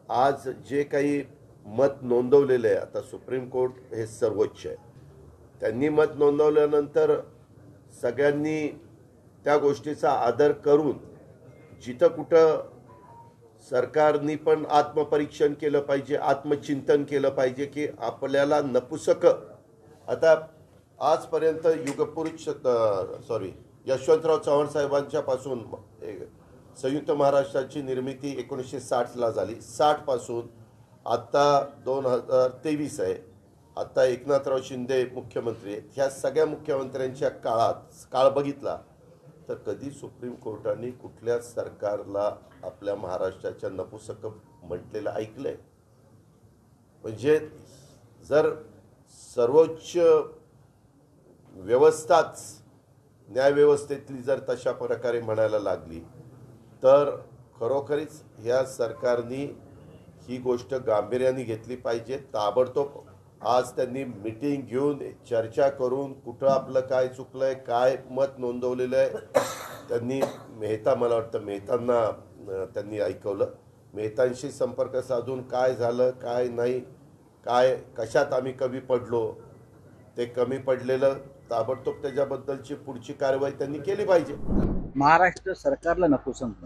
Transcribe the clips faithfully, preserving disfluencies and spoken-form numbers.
आज जे काही मत नोंदवलेलं आहे, आता सुप्रीम कोर्ट हे सर्वोच्च आहे, त्यांनी मत नोंदवल्यानंतर सगळ्यांनी त्या गोष्टीचा आदर करून जिथं कुठं सरकारनी पण आत्मपरीक्षण केलं पाहिजे, आत्मचिंतन केलं पाहिजे की आपल्याला नपुसक आता आजपर्यंत युगपुरुष सॉरी यशवंतराव चव्हाण साहेबांच्या पासून संयुक्त महाराष्ट्राची निर्मिती एकोणीसशे साठला झाली. साठ पासून आत्ता दोन हजार तेवीस आहे. आत्ता एकनाथराव शिंदे मुख्यमंत्री आहेत. ह्या सगळ्या मुख्यमंत्र्यांच्या काळात काळ बघितला तर कधी सुप्रीम कोर्टाने कुठल्या सरकारला आपल्या महाराष्ट्राच्या नपुसक म्हटलेलं ऐकलंय? म्हणजे जर सर्वोच्च व्यवस्थाच न्यायव्यवस्थेतली जर तशा प्रकारे म्हणायला लागली तर खरोखरीच ह्या सरकारनी ही गोष्ट गांभीर्याने घेतली पाहिजे. ताबडतोब आज त्यांनी मीटिंग घेऊन चर्चा करून कुठं आपलं काय चुकलंय, काय मत नोंदवलेलं आहे, त्यांनी मेहता मला वाटतं मेहतांना त्यांनी ऐकवलं. मेहतांशी संपर्क साधून काय झालं, काय नाही, काय कशात आम्ही कमी पडलो, ते कमी पडलेलं ताबडतोब त्याच्याबद्दलची पुढची कारवाई त्यांनी केली पाहिजे. महाराष्ट्र सरकारला नपुसंक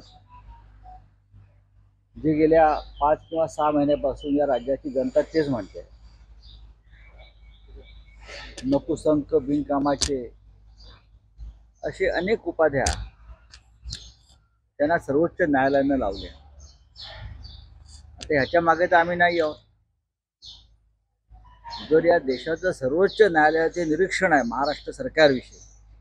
जे गेल्या पाच किंवा सहा महिन्यापासून या राज्याची जनता तेच म्हणते. नपुसंक, बिनकामाचे असे अनेक उपाध्या त्यांना सर्वोच्च न्यायालयानं लावल्या. आता ह्याच्या मागे तर आम्ही नाही आहोत. जर या देशाचं सर्वोच्च न्यायालयाचे निरीक्षण आहे महाराष्ट्र सरकारविषयी,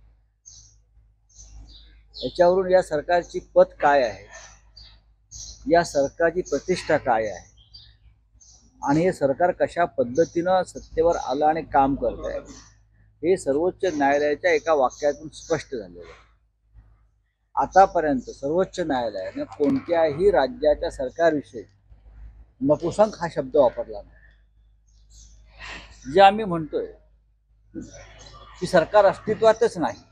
याच्यावरून या सरकारची पत काय आहे, या सरकारची प्रतिष्ठा काय आहे आणि हे सरकार कशा पद्धतीनं सत्तेवर आलं आणि काम करत आहे हे सर्वोच्च न्यायालयाच्या एका वाक्यातून स्पष्ट झालेलं आहे. आतापर्यंत सर्वोच्च न्यायालयाने कोणत्याही राज्याच्या सरकारविषयी नपुसंक हा शब्द वापरला नाही. जे आम्ही म्हणतोय की सरकार अस्तित्वातच नाही,